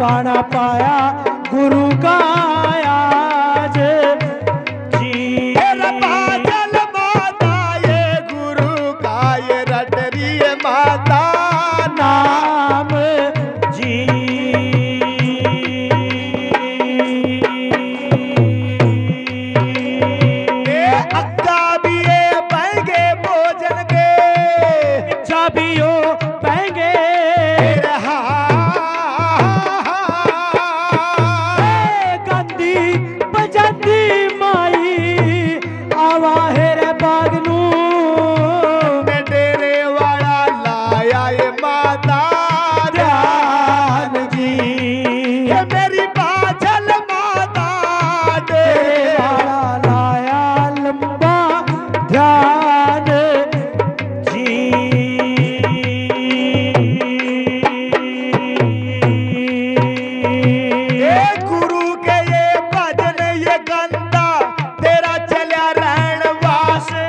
बाणा पाया गुरु का आज जी। बादल माता ये गुरु का ये रटरी माता नाम जी। अक्का भी ये पैगे भोजन के इच्छा भी हो पैगे गंदी बजंदी माई आवा है रे बागनू डेरे वाला लाया ये माता ध्यान जी। ये मेरी बादल माता तेरे वाला लाया लंबा ध्यान जी। ये गुरु के ये भजन ये गंदा तेरा चलिया रहन वासे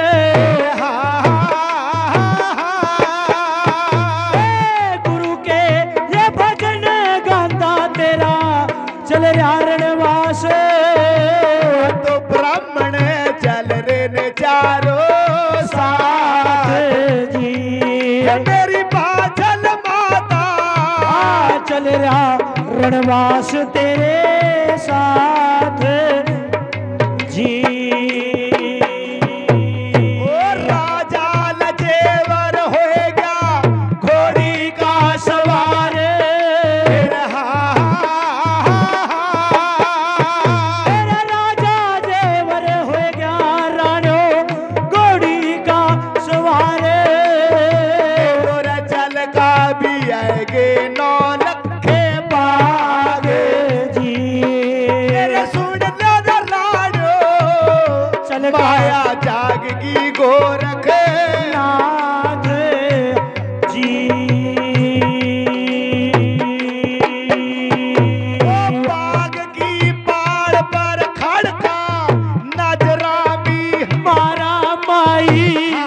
गुरु के ये भजन गांदा तेरा चल रणवास तो ब्राह्मण चल रे ने चारों साथ जी। ये मेरी बादल माता चल रणवास तेरे साथ जी। ओ राजा लजेवर हो गया घोड़ी का सवार तेरा राजा जेवर हो गया राणो घोड़ी का सवार तोरा चल का भी आएगे 9 लखे बाग जी। तेरे सुन लो राणो चल माया जागगी गोरख नाथ जी। ओ बाग की पाड़ पर खड़का नजरा भी मारा माई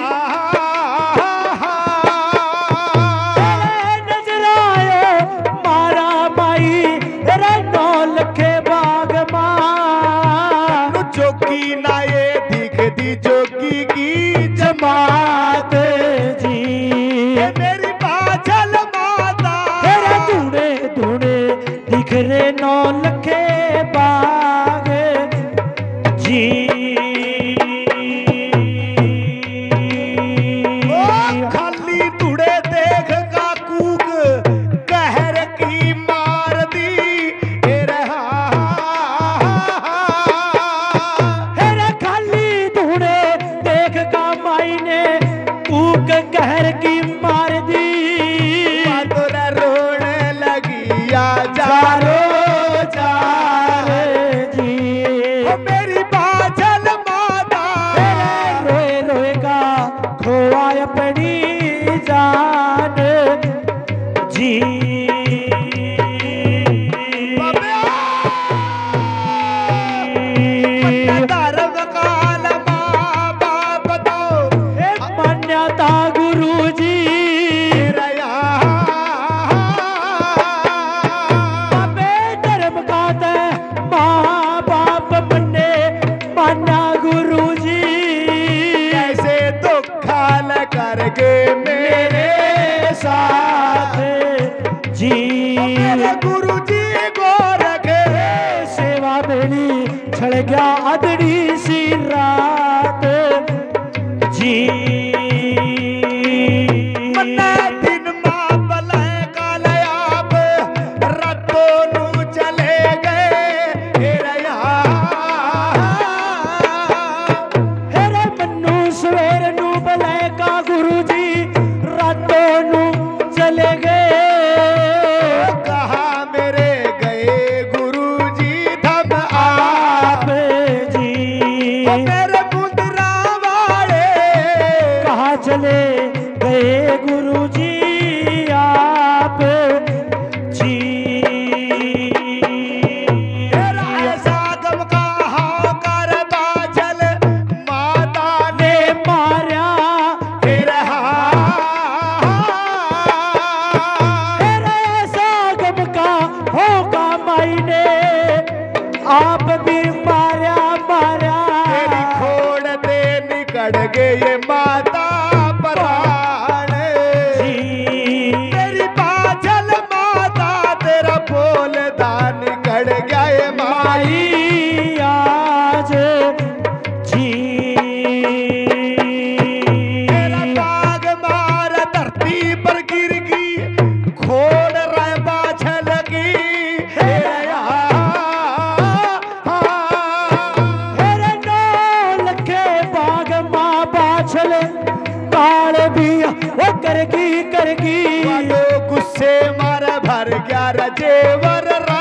नजराए मारा माई रे 9 लखे बाग मां जोगी ना ये दिखती जोगी की जमात जी। ये मेरी बादल माता तेरे धूणे धूणे दिख रे 9 लखे बाग जी। ओ खाली तुड़े देख का कूक कहर की मार दी हेरे खाली धूणे देख का माई ने ऊक कहर की मार दी तोरा रोने लगी या चारो जारो चार जी। ओ मेरी बादल माता रोए रोएगा खोआ अपनी जान जी। धर्म काल माँ बाप तो मान्यता गुरु जी रया बाबे धर्म का ते माँ बाप मन्ने मान्या गुरु जी। कैसे दुखाल करके मेरे साथ जी। मेरे गुरु जी गोरख सेवा मेरी छड़ गया अदड़ी सी रात जी। मन्ना दिन माँ बलाय कालयाब रातों नू चले गए रया हेरे मन्नू सवेर नू बलै का गुरु जी रातों नू चले गए कहा मेरे गए गुरु जी थम आप जी। मेरे मुंदरा वाले कहाँ चले गए गुरु जी आप जी। तेरा ऐसा गम का हाकर बाजल माता ने मारा तेरा ऐसा गम का हो छले काल भी वो करगी करगी वालो गुस्से मारा भर गया जेवर